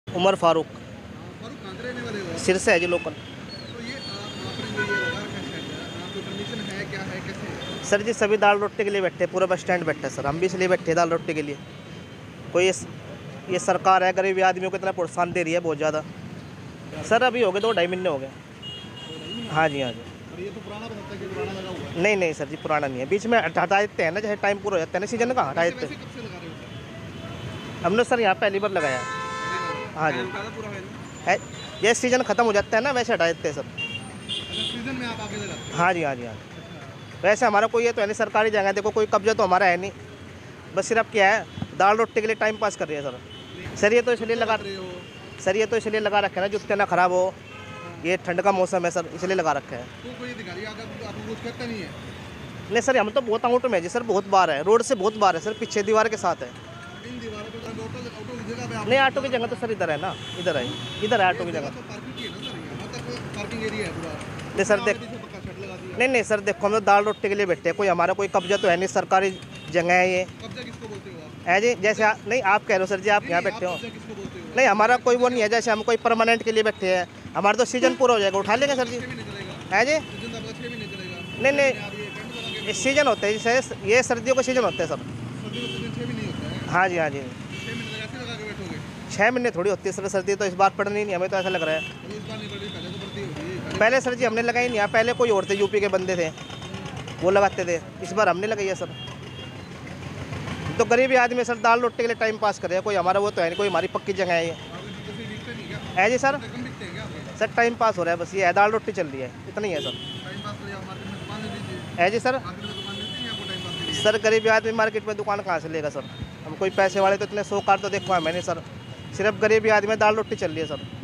उमर फारूक। फारूक कहाँ के रहने वाले हो? सिरसा है जी, लोकल। तो ये आपने जो ये लगा रखा है शेड, कोई परमिशन है, क्या है, कैसे है? सर जी सभी दाल रोटी के लिए बैठे हैं, पूरा बस स्टैंड बैठा है सर, हम भी इसलिए बैठे हैं दाल रोटी के लिए। कोई ये सरकार है गरीब आदमियों को इतना प्रोत्साहन दे रही है बहुत ज़्यादा। सर अभी हो गए 2-2.5 महीने हो गए। हाँ जी, हाँ जी। और ये तो पुराना बताता है कि पुराना लगा हुआ है। नहीं सर जी, पुराना नहीं है, बीच में हटा देते हैं ना, जैसे टाइम पूरा हो जाता है ना सीजन का, हटा देते वैसे हैं। कब से लगा रहे हो? हमने सर यहाँ पहली बार लगाया है। हाँ जी, पूरा है ना? है ये सीजन ख़त्म हो जाता है ना, वैसे हटा देते हैं सर। अच्छा, सीजन में आप आगे लगाते हाँ जी, हाँ जी, हाँ जी। वैसे हमारा कोई ये तो है नहीं, सरकारी जगह देखो, कोई कब्जा तो हमारा है नहीं, बस सिर्फ क्या है दाल रोटी के लिए टाइम पास कर रही है सर। सर ये तो इसलिए लगा सर ये तो इसलिए लगा रखे हैं ना, जुत्ते ना ख़राब हो, ये ठंड का मौसम है सर, इसलिए लगा रखे हैं। तो कोई अधिकारी आकर आपको कुछ कहता नहीं है? नहीं सर, हम तो बहुत आउट में है जी सर, बहुत बार है, रोड से बहुत बार है सर, पीछे दीवार के साथ है। इन दीवारों पे ऑटो की जगह पे आप नहीं, ऑटो की जगह तो सर इधर है ना, इधर है, इधर है ऑटो की जगह। तो पार्किंग की है ना सर, यहाँ तक पार्किंग एरिया है पूरा। नहीं सर देख पीछे पक्का शेड लगा दिया। नहीं सर देखो, हम तो दाल रोटी के लिए बैठे हैं, कोई हमारा कोई कब्जा तो है नहीं, सरकारी जगह है ये। कब्जा किसको बोलते हो आप? है जी, जैसे नहीं आप कह रहे हो सर जी, आप यहाँ बैठे हो। कब्जा किसको बोलते हो? नहीं हमारा कोई वो नहीं है, जैसे हम कोई परमानेंट के लिए बैठे हैं, हमारा तो सीजन पूरा हो जाएगा, उठा लेंगे सर जी। 6 महीने चलेगा? है जी। सीजन तो आपका 6 महीने चलेगा? नहीं आप ये टेंट लगा के ये सीजन होते हैं जैसे ये सर्दियों का सीजन होता है सर। सर्दी का सीजन 6 महीने होता है? हाँ जी, हाँ जी। 6 महीने तक ऐसे लगा के बैठोगे? 6 महीने थोड़ी होती है सर सर्दी, तो इस बार पड़नी नहीं, हमें तो ऐसा लग रहा है। मतलब इस बार नहीं पड़ रही, पहले तो पड़ती होगी। पहले सर जी हमने लगाई नहीं, यहाँ पहले कोई और थे, यूपी के बंदे थे, वो लगाते थे, इस बार हमने लगाई है सर। तो गरीबी आदमी सर दाल रोटी के लिए टाइम पास कर रहे हैं, कोई हमारा वो तो है नहीं, कोई हमारी पक्की जगह है ये। आपके जूते बिकते नहीं क्या? है जी सर। कम बिकते हैं क्या आपके? सर टाइम पास हो रहा है बस, ये है दाल रोटी चल रही है, इतना ही है सर। टाइम पास करिए, आप मार्केट में दुकान ले लीजिए। है जी सर। मार्केट में दुकान लेते हैं या आपको टाइम पास के लिए? सर गरीबी आदमी मार्केट में दुकान कहाँ से लेगा सर, हम कोई पैसे वाले तो इतने 100 कार तो देखो है मैंने सर, सिर्फ गरीबी आदमी दाल रोटी चल रही है सर।